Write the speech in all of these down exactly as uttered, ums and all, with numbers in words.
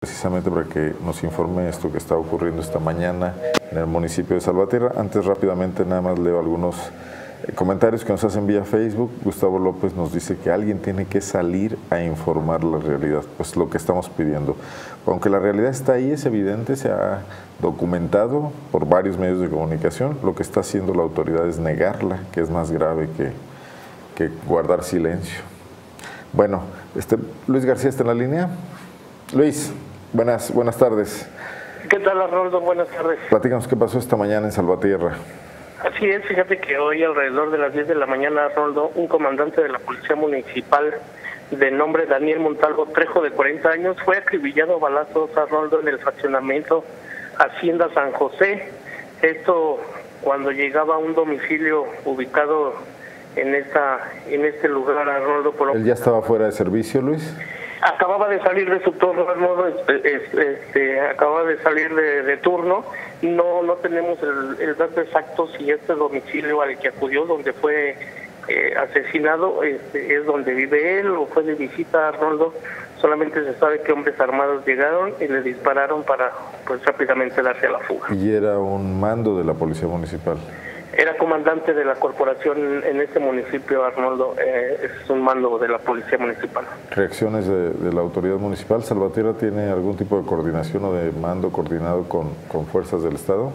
precisamente para que nos informe esto que está ocurriendo esta mañana en el municipio de Salvatierra. Antes, rápidamente, nada más leo algunos comentarios que nos hacen vía Facebook. Gustavo López nos dice que alguien tiene que salir a informar la realidad, pues lo que estamos pidiendo. Aunque la realidad está ahí, es evidente, se ha documentado por varios medios de comunicación. Lo que está haciendo la autoridad es negarla, que es más grave que, que guardar silencio. Bueno, este, Luis García está en la línea. Luis, buenas, buenas tardes. ¿Qué tal, Arnoldo? Buenas tardes. Platícanos qué pasó esta mañana en Salvatierra. Así es, fíjate que hoy alrededor de las diez de la mañana, Arnoldo, un comandante de la Policía Municipal de nombre Daniel Montalvo Trejo, de cuarenta años, fue acribillado a balazos, Arnoldo, en el fraccionamiento Hacienda San José. Esto cuando llegaba a un domicilio ubicado en esta en este lugar, Arnoldo. Por... ¿Él ya estaba fuera de servicio, Luis? Acababa de salir de su turno, Arnoldo, este, este, acababa de salir de, de turno. No no tenemos el, el dato exacto si este domicilio al que acudió, donde fue eh, asesinado, este, es donde vive él o fue de visita, Arnoldo. Solamente se sabe que hombres armados llegaron y le dispararon para pues rápidamente darse a la fuga. ¿Y era un mando de la Policía Municipal? Era comandante de la corporación en este municipio, Arnoldo. Eh, es un mando de la Policía Municipal. ¿Reacciones de, de la autoridad municipal? ¿Salvatierra tiene algún tipo de coordinación o de mando coordinado con, con fuerzas del Estado?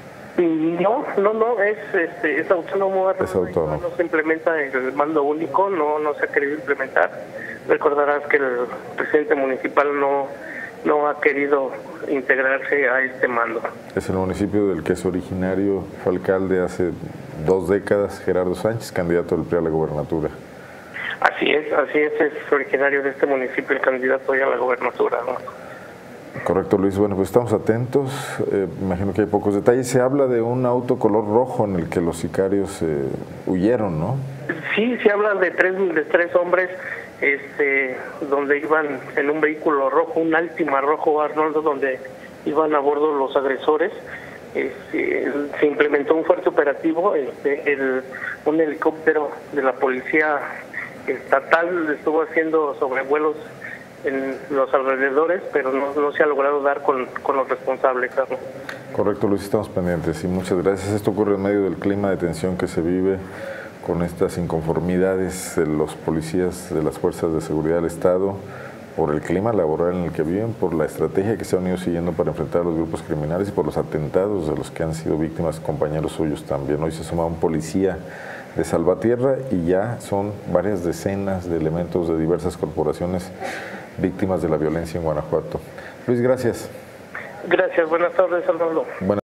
No, no, no, es, este, es autónomo. Es autónomo. No se implementa el mando único, no, no se ha querido implementar. Recordarás que el presidente municipal no, no ha querido integrarse a este mando. Es el municipio del que es originario, fue alcalde hace dos décadas, Gerardo Sánchez, candidato del P R I a la gobernatura. Así es, así es, es originario de este municipio, el candidato ya a la gobernatura, ¿no? Correcto, Luis. Bueno, pues estamos atentos. Eh, imagino que hay pocos detalles. Se habla de un auto color rojo en el que los sicarios eh, huyeron, ¿no? Sí, se habla de tres, de tres hombres este, donde iban en un vehículo rojo, un Altima rojo, Arnoldo, donde iban a bordo los agresores. Este, se implementó un fuerte operativo, este, el, un helicóptero de la policía estatal estuvo haciendo sobrevuelos en los alrededores, pero no, no se ha logrado dar con, con los responsables, Carlos. Correcto, Luis, estamos pendientes y muchas gracias. Esto ocurre en medio del clima de tensión que se vive con estas inconformidades de los policías de las fuerzas de seguridad del Estado por el clima laboral en el que viven, por la estrategia que se han ido siguiendo para enfrentar a los grupos criminales y por los atentados de los que han sido víctimas compañeros suyos también. Hoy se suma un policía de Salvatierra y ya son varias decenas de elementos de diversas corporaciones víctimas de la violencia en Guanajuato. Luis, gracias. Gracias, buenas tardes, Arnoldo.